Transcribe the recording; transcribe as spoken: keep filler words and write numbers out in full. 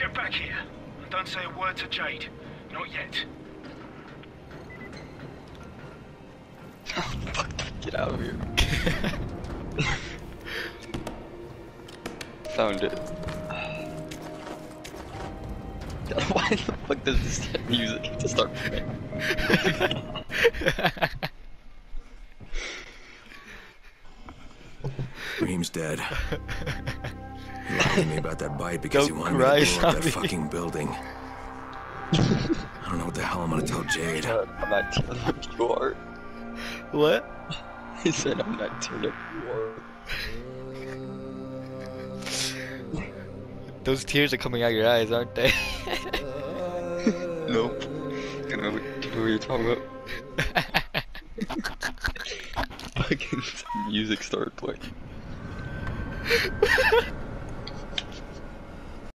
Get back here. And don't say a word to Jade. Not yet. Oh, fuck. Get out of here. Found it. Why the fuck does this music just start playing? Reem's dead. He lied to me about that bite because Don't he wanted cry, me to blow up that Sammy. fucking building. I don't know what the hell I'm gonna tell Jade. I'm not tearing up your. What? He said I'm not tearing up your. Those tears are coming out your eyes, aren't they? Nope. I don't know what, what are you talking about? Fucking music started playing.